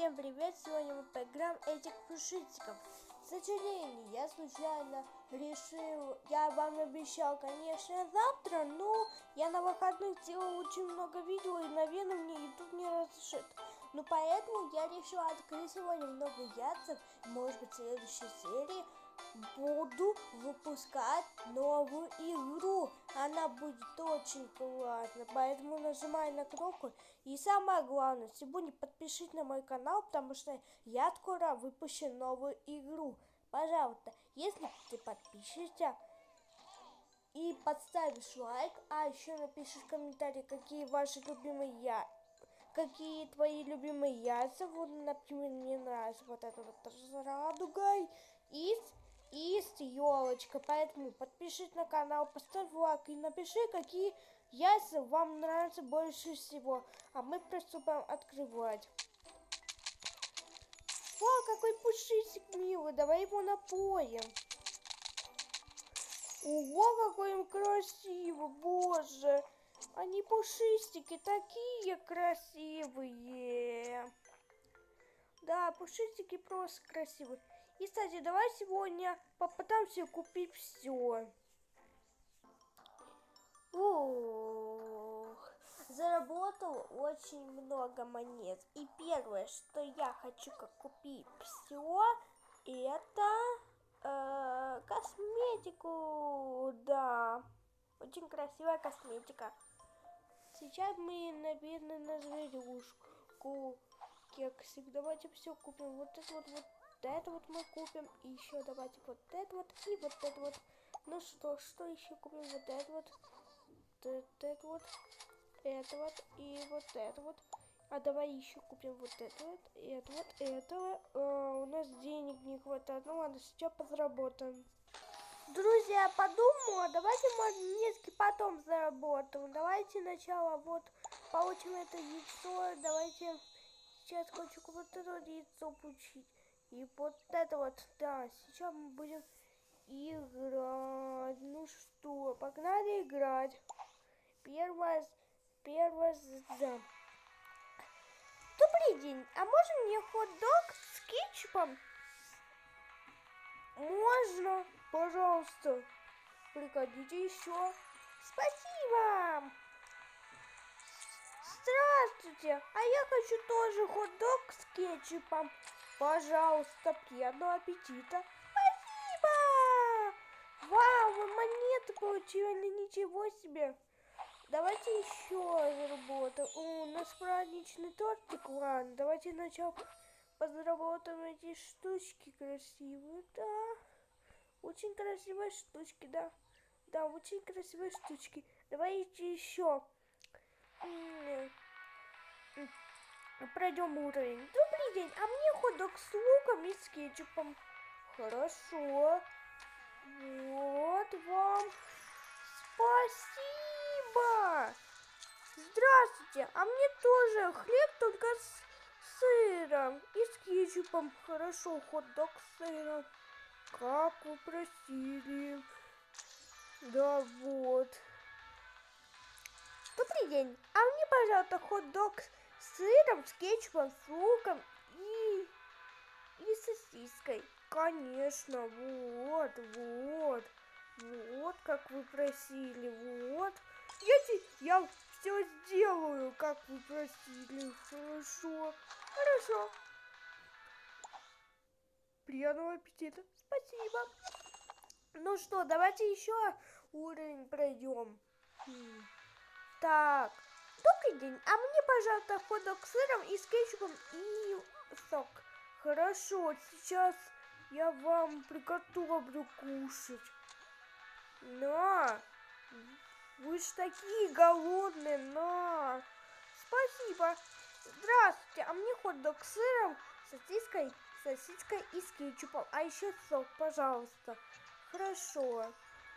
Всем привет! Сегодня мы поиграем этих пушистиков. К сожалению, я случайно решил, я вам обещал, конечно, завтра, но я на выходных делал очень много видео, и, наверное, мне YouTube не разрешит. Но поэтому я решил открыть сегодня много яйцев. Может быть, в следующей серии буду выпускать новую игру. Она будет очень классная, поэтому нажимай на кнопку. И самое главное, сегодня подпишись на мой канал, потому что я скоро выпущу новую игру. Пожалуйста, если ты подпишешься и подставишь лайк, а еще напишешь в комментарии, какие ваши любимые какие твои любимые яйца. Вот, например, мне нравится вот это вот с радугой и с елочкой. Поэтому подпишись на канал, поставь лайк и напиши, какие яйца вам нравятся больше всего. А мы приступаем открывать. О, какой пушистик милый, давай его напоим. Ого, какой он красивый, боже. Они пушистики, такие красивые. Да, пушистики просто красивые. И, кстати, давай сегодня попытаемся купить все. Ух, заработал очень много монет. И первое, что я хочу купить все, это косметику. Да, очень красивая косметика. Сейчас мы, наверное, на зверюшку кексик. Давайте все купим. Вот это вот мы купим. И еще давайте вот это вот и вот это вот. Ну что еще купим? Вот это вот это вот и вот это вот. А давай еще купим вот это вот, этого. У нас денег не хватает. Ну ладно, сейчас подработаем. Друзья, подумала, давайте монетки потом заработаем. Давайте сначала вот получим это яйцо. Давайте сейчас хочу вот это вот яйцо получить. И вот это вот, да, сейчас мы будем играть. Ну что, погнали играть. Первое, да. Добрый день, а можно мне хот-дог с кетчупом? Можно, пожалуйста. Приходите еще. Спасибо. Здравствуйте, а я хочу тоже хот-дог с кетчупом. Пожалуйста, приятного аппетита. Спасибо. Вау, вы монеты получили, ничего себе. Давайте еще заработаем. У нас праздничный тортик, ладно. Давайте сначала подработаем эти штучки красивые, да. Очень красивые штучки, да. Да, очень красивые штучки. Давайте еще. Пройдем уровень. Добрый день, а мне хот-дог с луком и с кетчупом. Хорошо. Вот вам. Спасибо. Здравствуйте, а мне тоже хлеб, только с сыром и с кетчупом. Хорошо, хот-дог с сыром. Как вы просили. Да вот. Добрый день, а мне, пожалуйста, хот-дог с сыром, с кетчупом, с луком и сосиской. Конечно, вот как вы просили, вот. Я все сделаю, как вы просили. Хорошо. Приятного аппетита. Спасибо. Ну что, давайте еще уровень пройдем. Так, добрый день. А мне, пожалуйста, хот-дог с сыром и с кетчупом и сок. Хорошо, сейчас я вам приготовлю кушать. На, вы ж такие голодные, на. Спасибо. Здравствуйте, а мне хот-дог с сыром, сосиской и с кетчупом. А еще сок, пожалуйста. Хорошо.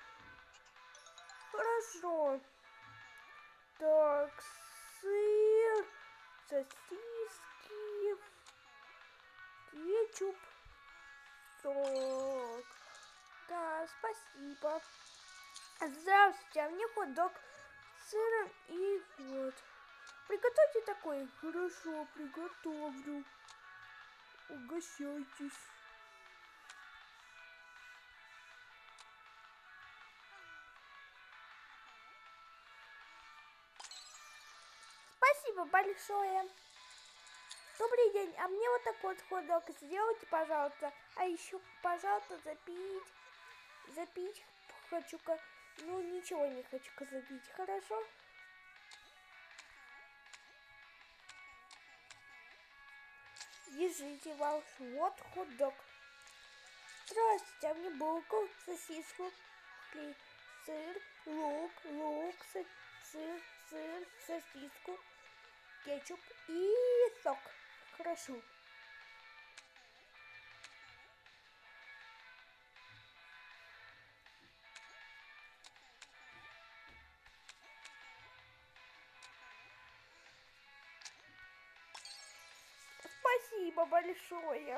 Так, сыр, сосиски, кетчуп, сок. Да, спасибо. Здравствуйте, а мне хот-дог с сыром и вот. Приготовьте такой. Хорошо, приготовлю. Угощайтесь. Спасибо большое. Добрый день, а мне вот такой вот хот-дог сделайте, пожалуйста. А еще, пожалуйста, запить хочу, ну ничего не хочу запить, хорошо? Держите ваш вот хот-дог. Здравствуйте, а мне булку, сосиску, сыр, лук, сыр, сосиску, кетчуп и сок. Хорошо. Спасибо большое.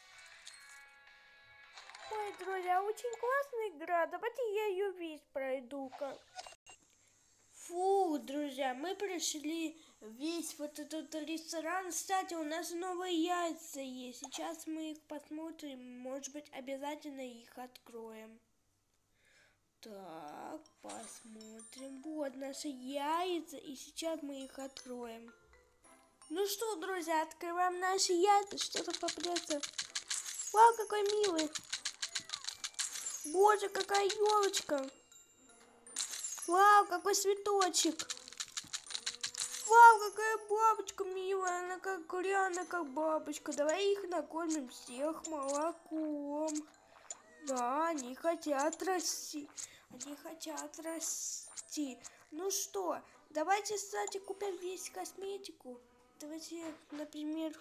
Ой, друзья, очень классная игра. Давайте я ее весь пройду-ка. Фу, друзья, мы прошли весь вот этот ресторан. Кстати, у нас новые яйца есть. Сейчас мы их посмотрим. Может быть, обязательно их откроем. Так, посмотрим. Вот наши яйца. И сейчас мы их откроем. Ну что, друзья, открываем наши яйца. Что-то попадется. Вау, какой милый. Боже, какая елочка. Вау, какой цветочек. Вау, какая бабочка милая. Она как реально как бабочка. Давай их накормим всех молоком. Да, они хотят расти. Ну что, давайте, кстати, купим весь косметику. Давайте, например,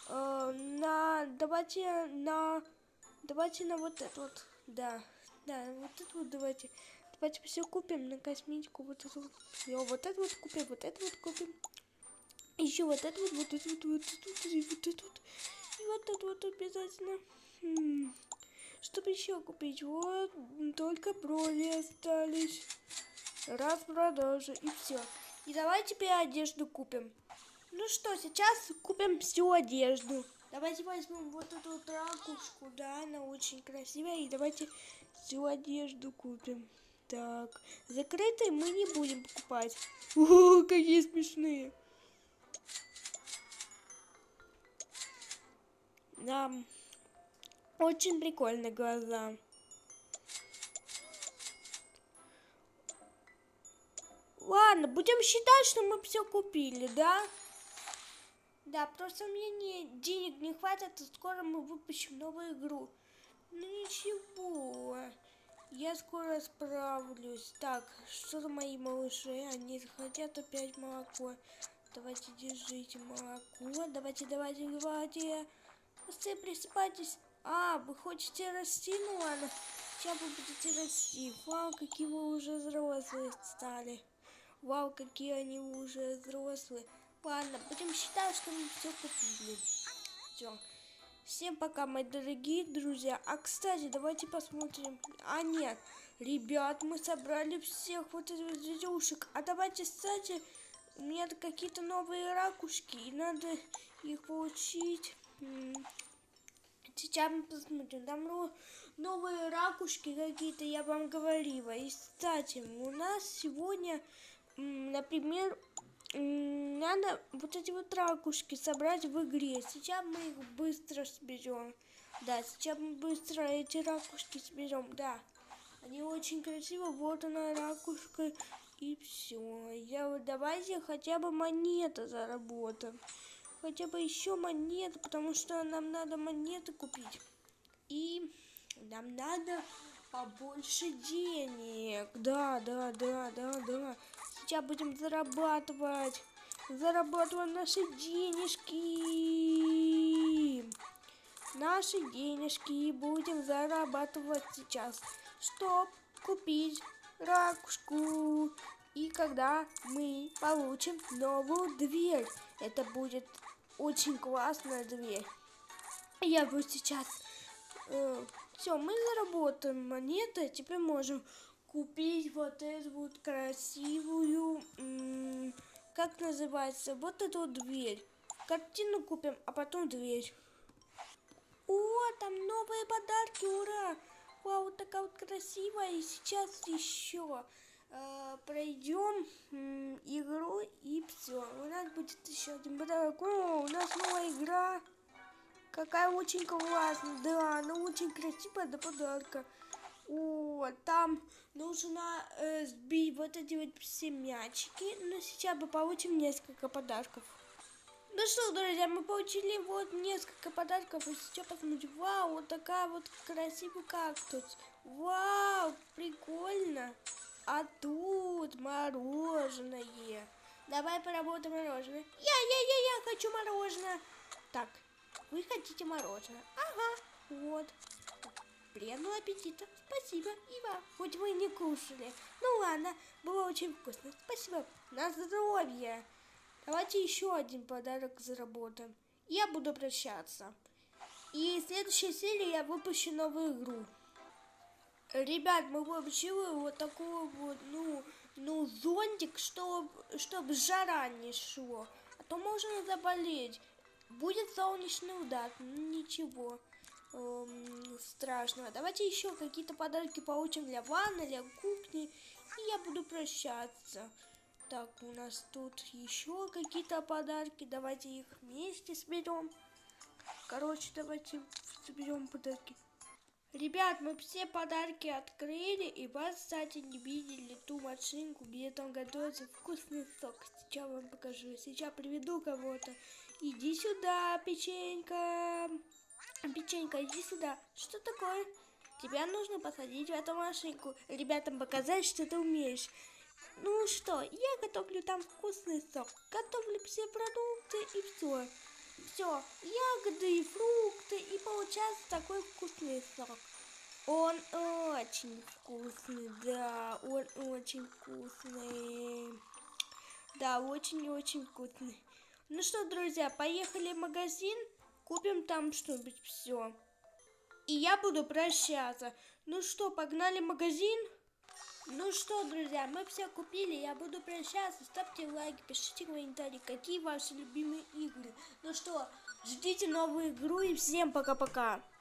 давайте на вот это вот. Да, вот это вот давайте. Давайте все купим на косметику. Вот это вот. Все, вот это вот купим, вот это вот купим. Еще вот это вот, вот это вот, вот это вот, и вот это вот. И вот это вот обязательно. Чтобы еще купить, вот только брови остались. Распродажа и все. И давай теперь одежду купим. Ну что, сейчас купим всю одежду. Давайте возьмем вот эту вот ракушку, да, она очень красивая. И давайте всю одежду купим. Так, закрытые мы не будем покупать. О, какие смешные. Да, очень прикольные глаза. Ладно, будем считать, что мы все купили, да? Да, просто мне денег не хватит, и скоро мы выпустим новую игру. Ну ничего, я скоро справлюсь. Так, что за мои малыши? Они хотят опять молоко. Давайте, держите молоко. Давайте. Все, присыпайтесь. А, вы хотите расти? Ну ладно, сейчас вы будете расти. Вау, какие вы уже взрослые стали. Вау, какие они уже взрослые. Ладно, будем считать, что мы все купили. Все. Всем пока, мои дорогие друзья. А, кстати, давайте посмотрим. А, нет. Ребят, мы собрали всех вот этих детишек. А давайте, кстати, у меня какие-то новые ракушки. И надо их получить. Сейчас мы посмотрим. Там новые ракушки какие-то, я вам говорила. И, кстати, у нас сегодня, например, надо вот эти вот ракушки собрать в игре. Сейчас мы их быстро соберем. Да, сейчас мы быстро эти ракушки соберем. Да, они очень красивые. Вот она ракушка. И все. Давайте хотя бы монеты заработаем. Хотя бы еще монеты, потому что нам надо монеты купить. И нам надо побольше денег. Да. Сейчас будем зарабатывать наши денежки будем зарабатывать сейчас, чтобы купить ракушку. И когда мы получим новую дверь, это будет очень классная дверь. Я вот сейчас все, мы заработаем монеты, теперь можем купить вот эту вот красивую, как называется, вот эту дверь. Картину купим, а потом дверь. О, там новые подарки, ура! Вау, вот такая вот красивая. И сейчас еще пройдем игру и все. У нас будет еще один подарок. О, у нас новая игра. Какая очень классная. Да, она очень красивая до подарка. О, там нужно сбить вот эти вот все мячики. Но сейчас мы получим несколько подарков. Ну что, друзья, мы получили вот несколько подарков. И сейчас посмотрим. Вау, вот такая вот красивый кактус. Вау, прикольно. А тут мороженое. Давай поработаем мороженое. Я хочу мороженое. Так, вы хотите мороженое? Ага, вот. Приятного аппетита. Спасибо, Ива. Хоть вы не кушали. Ну ладно, было очень вкусно. Спасибо. На здоровье. Давайте еще один подарок заработаем. Я буду прощаться. И в следующей серии я выпущу новую игру. Ребят, мы получили вот такой вот, зонтик, чтобы жара не шло. А то можно заболеть. Будет солнечный удар, ничего страшного. Давайте еще какие-то подарки получим для ванны, для кухни. И я буду прощаться. Так, у нас тут еще какие-то подарки. Давайте их вместе соберем. Короче, давайте соберем подарки. Ребят, мы все подарки открыли. И вас, кстати, не видели ту машинку, где там готовится вкусный сок. Сейчас вам покажу. Сейчас приведу кого-то. Иди сюда, печенька. Печенька, иди сюда. Что такое? Тебя нужно посадить в эту машинку. Ребятам показать, что ты умеешь. Ну что, я готовлю там вкусный сок. Готовлю все продукты и все. Все, ягоды и фрукты. И получается такой вкусный сок. Он очень вкусный, да, он очень вкусный. Да, очень-очень вкусный. Ну что, друзья, поехали в магазин. Купим там что-нибудь все. И я буду прощаться. Ну что, погнали в магазин? Ну что, друзья, мы все купили, я буду прощаться. Ставьте лайки, пишите комментарии, какие ваши любимые игры. Ну что, ждите новую игру и всем пока-пока.